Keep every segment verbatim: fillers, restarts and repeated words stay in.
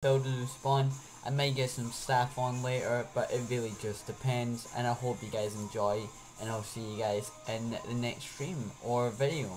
builders will spawn. I might get some staff on later, but it really just depends, and I hope you guys enjoy, and I'll see you guys in the next stream or video.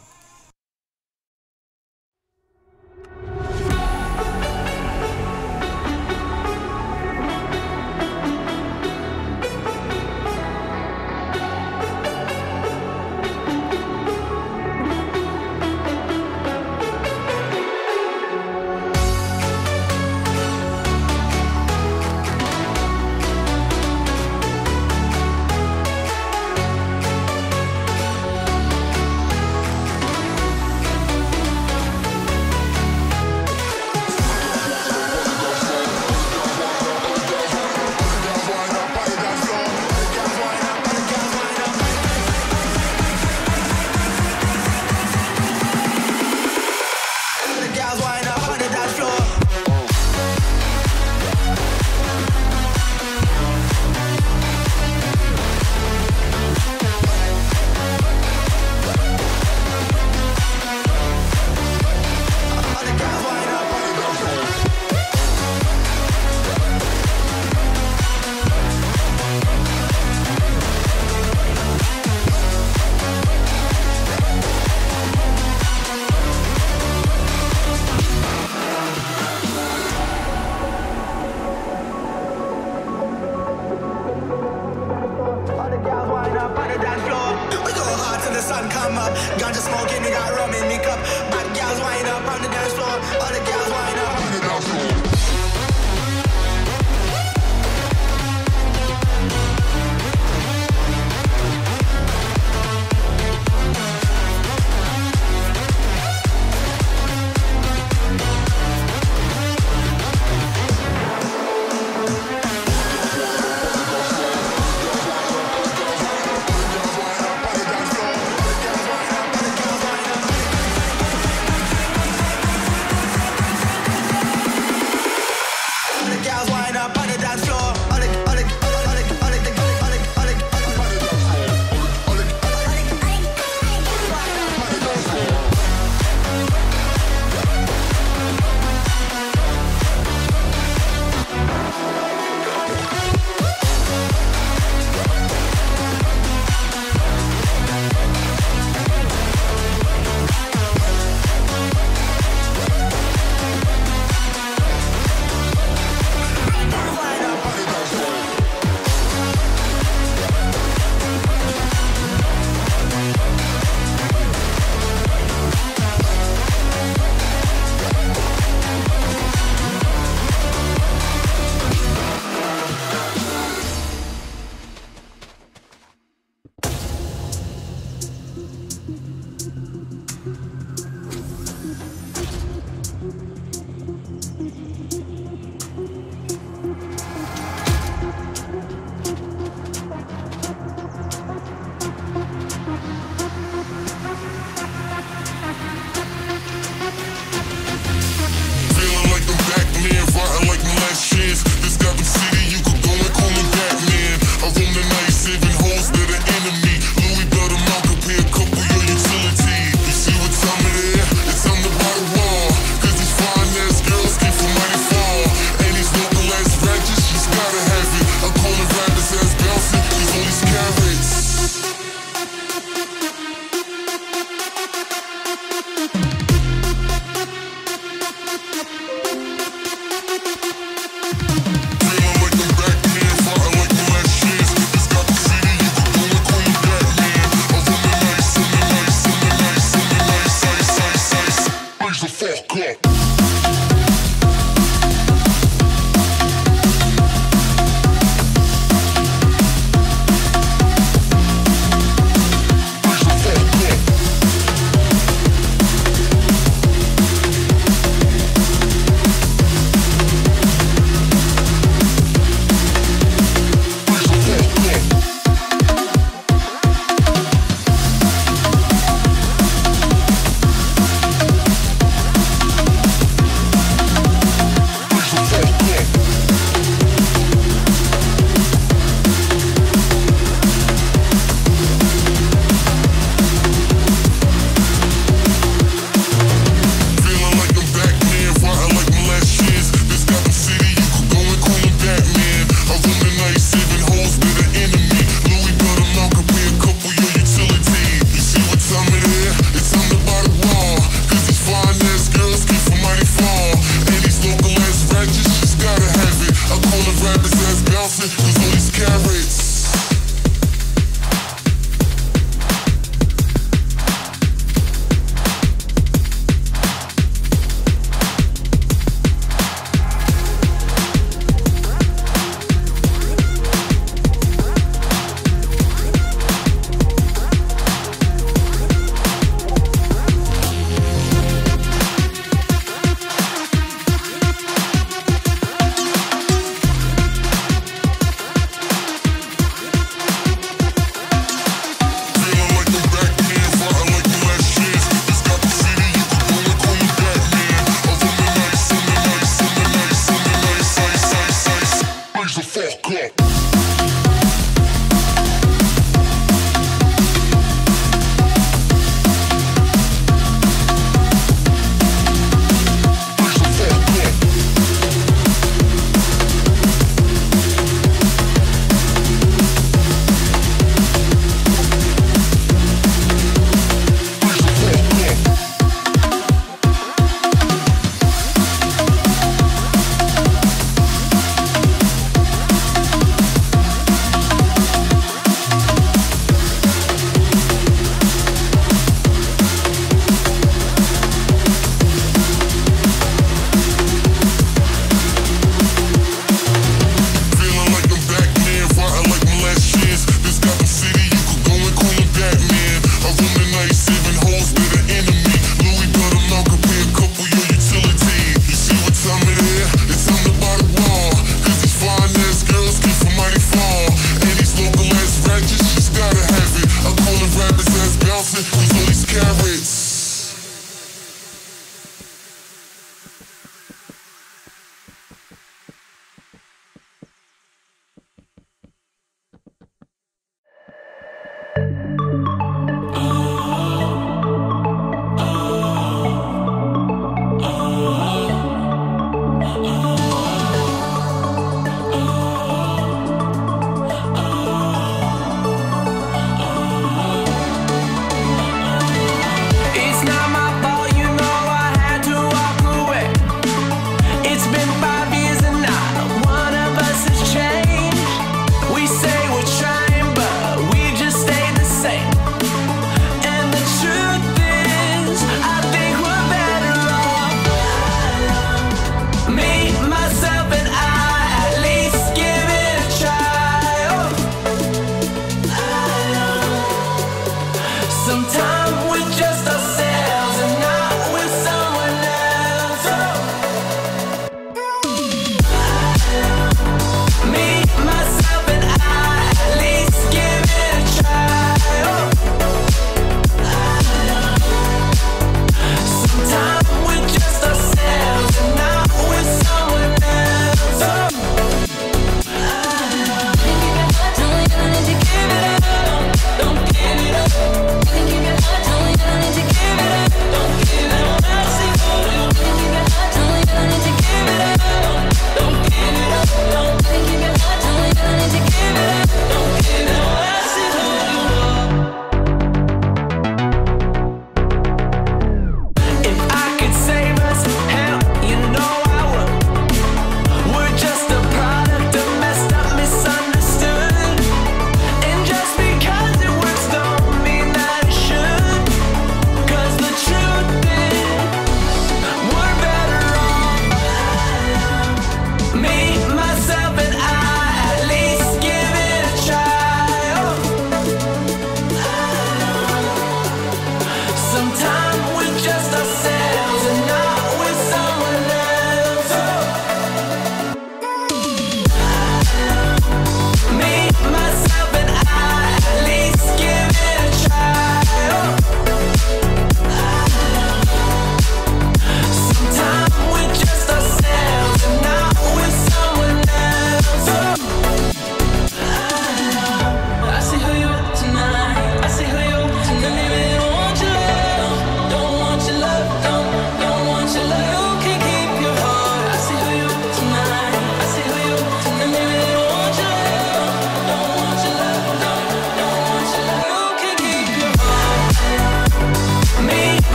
matches, she's gotta have it. I call her rappers ass bouncing, cause all these carrots.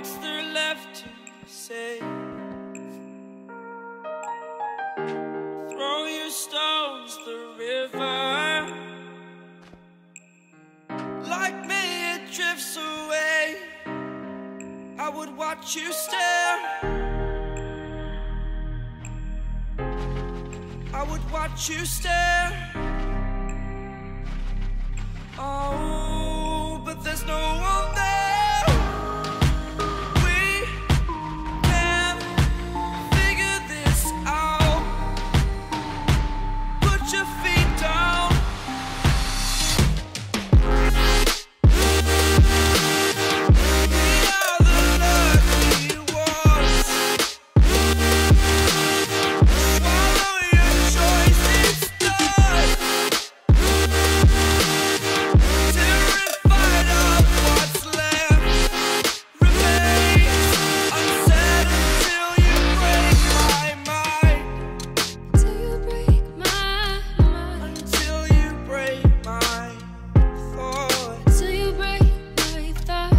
what's there left to say? Throw your stones the river, like me it drifts away. I would watch you stare, I would watch you stare. Oh, but there's no one there. We can figure this out. Put your feet down. We are the lucky ones. Swallow your choice, it's done. Terrified of what's left remains unsaid until you break my mind. Till you break my mind. Until you break my thought. Till you break my thought.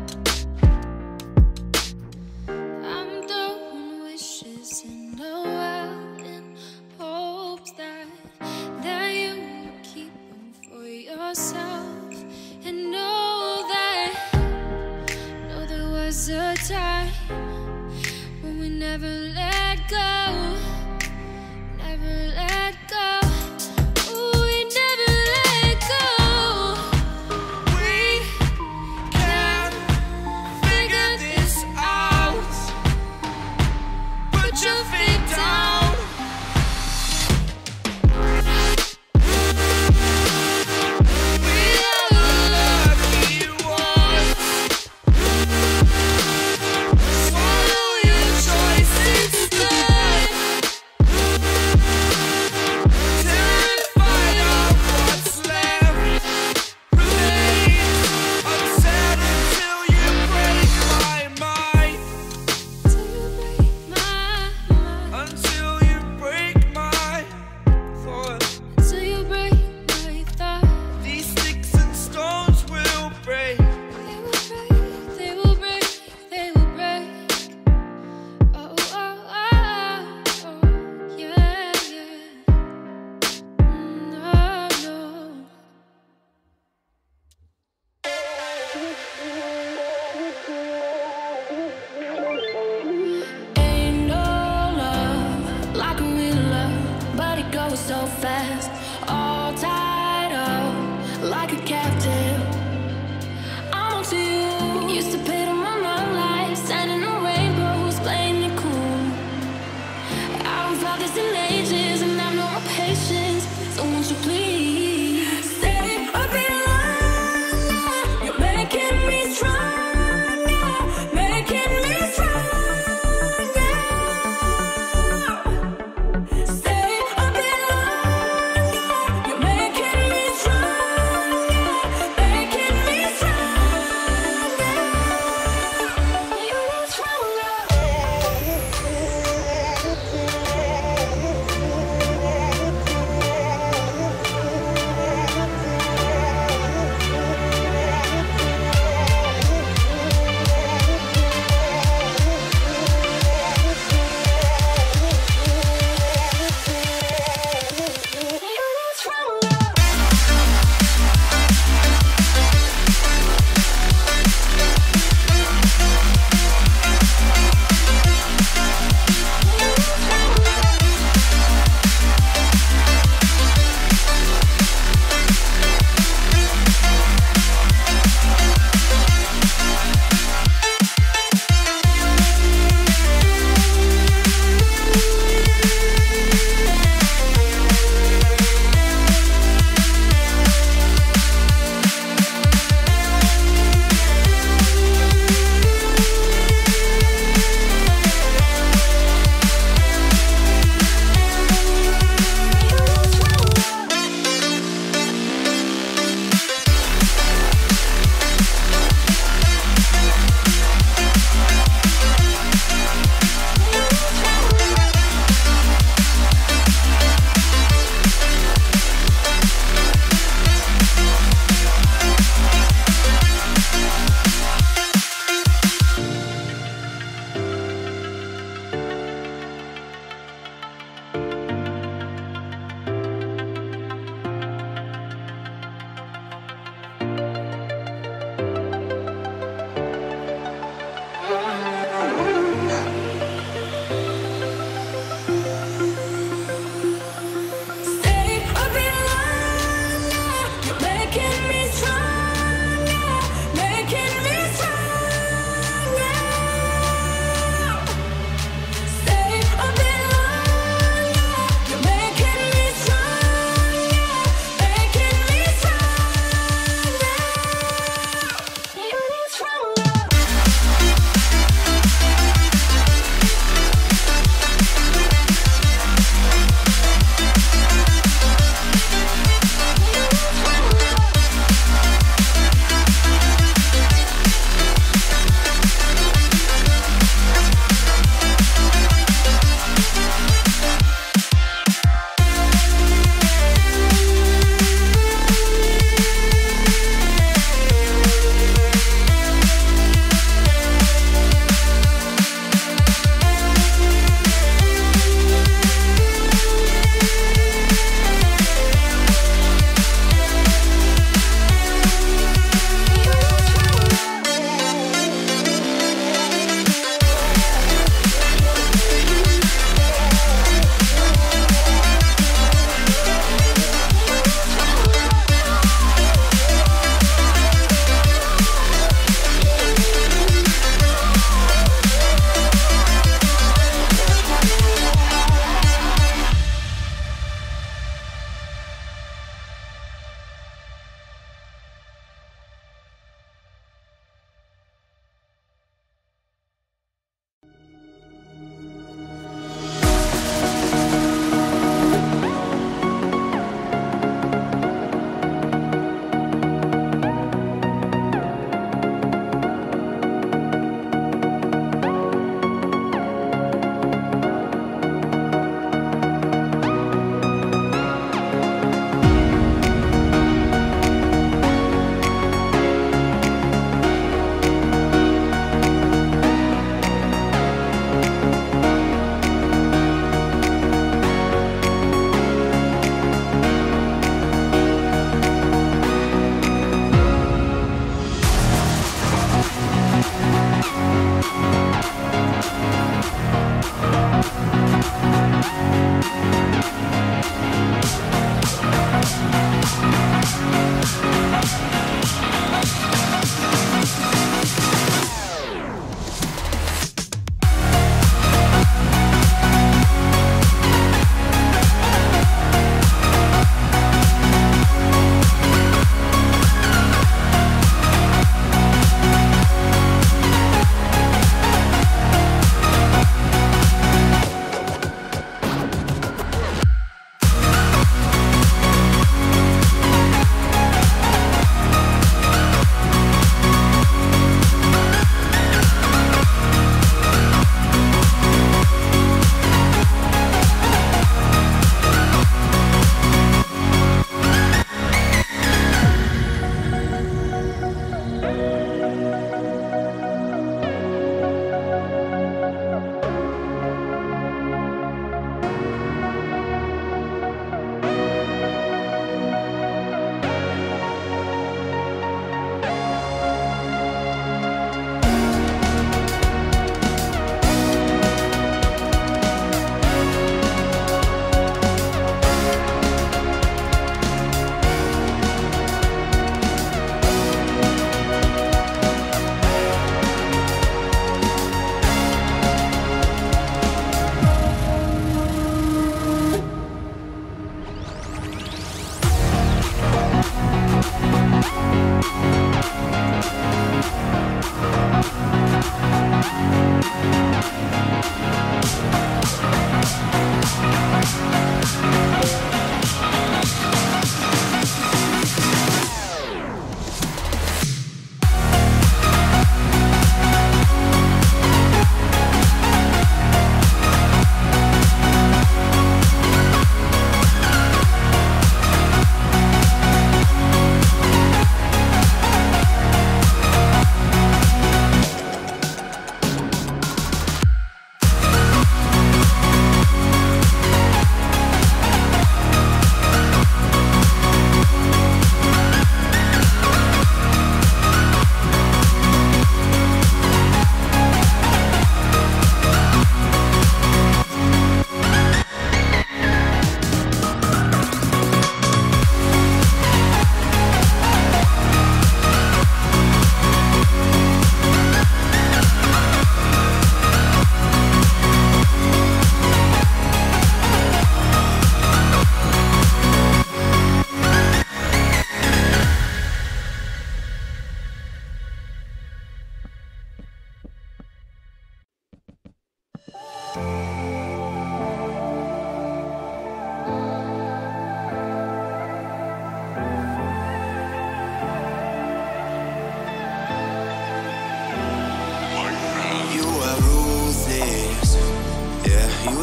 I'm throwing wishes in the well in hopes that that you will keep them for yourself. And know that, know there was a time when we never let go, never let go. Ooh, we never let go. We can figure this out. Put your feet down. We are the lucky ones. Swallow your choice, it's done. Terrified of what's left remains unsaid until you break my mind. Till you break my mind. Until you break my thought. Till you break my thought. These sticks and stones will break. They will break, they will break, they will break. Oh, oh, oh, oh, yeah, yeah. No, no. Ain't no love like a real love, but it goes so fast. All tied up like a captive. I'm on to you. Used to pay to my love life, standing on rainbows, playing it cool. I haven't felt this in ages, and I've no more patience. So won't you please stay a bit longer? You're making me stronger, making me stronger. Stay a bit longer. You're making me stronger, making me stronger. You're stronger.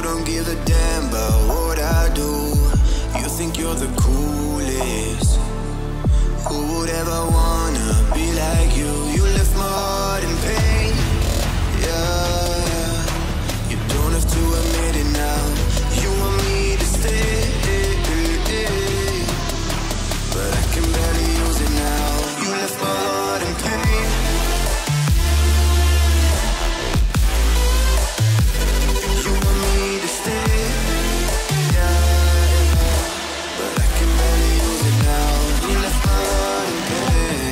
don't give a damn about what I do. You think you're the coolest. Who would ever wanna be like you? You left my heart in pain. Yeah, you don't have to admit it now. You want me to stay, but I can barely use it now. You left my heart in pain. You want me to stay, yeah, but I can barely use it now. You left my heart in pain.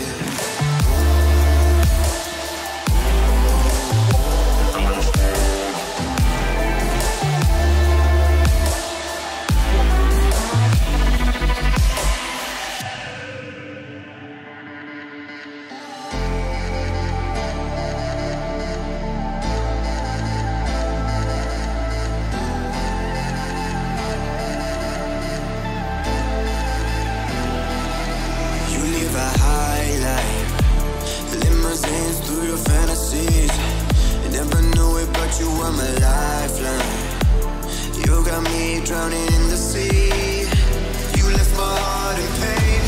You live a high life, limousines through your fantasies. You never knew it, but you were my lifeline. You got me drowning in the sea. You left my heart in pain.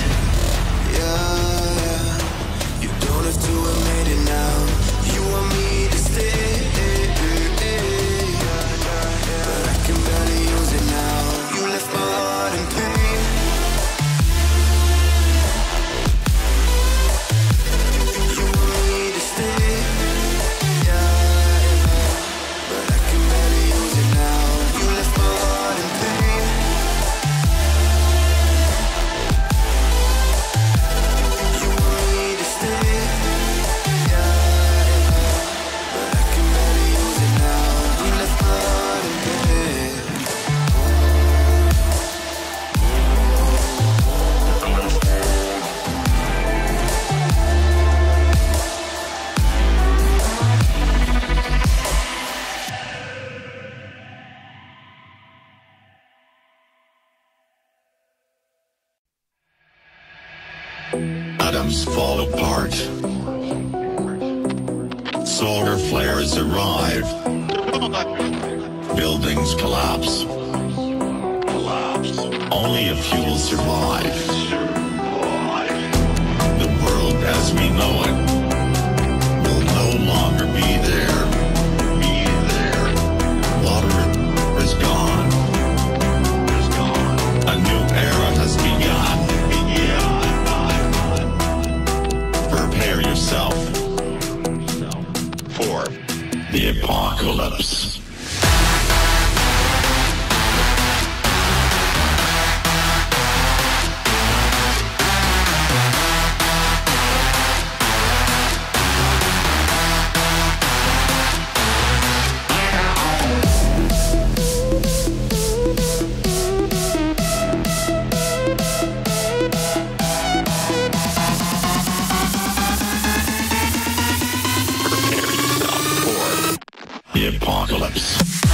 Yeah, you don't have to admit it now. You want me to stay, but I can barely use it now. You left my heart in pain. You want me to stay, yeah, but I can barely use it now. You left my heart in pain. You want me to stay, yeah, but I can barely use it now. You left my heart in pain. Atoms fall apart. Solar flares arrive. Buildings collapse. Only a few will survive. The world as we know it will no longer be there. Be there. Water is gone. A new era has begun. Prepare yourself for the apocalypse. The apocalypse.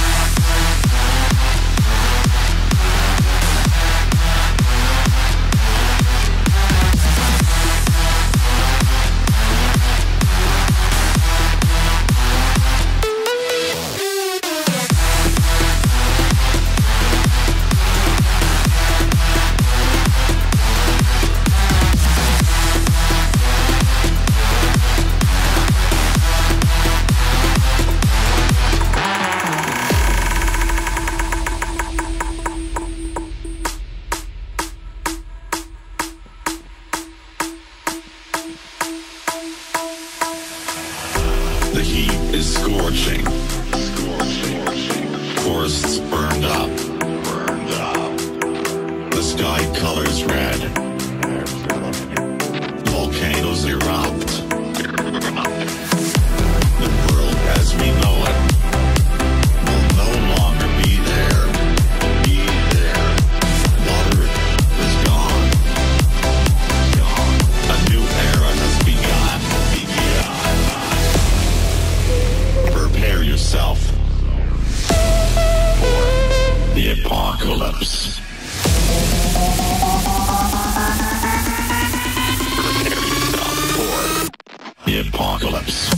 The heat is scorching. Forests burned up. The sky colors red. Volcanoes erupt. The world as we know it will no longer be there. Be there. Water is gone. A new era has begun. Prepare yourself for the apocalypse. Prepare yourself for the apocalypse.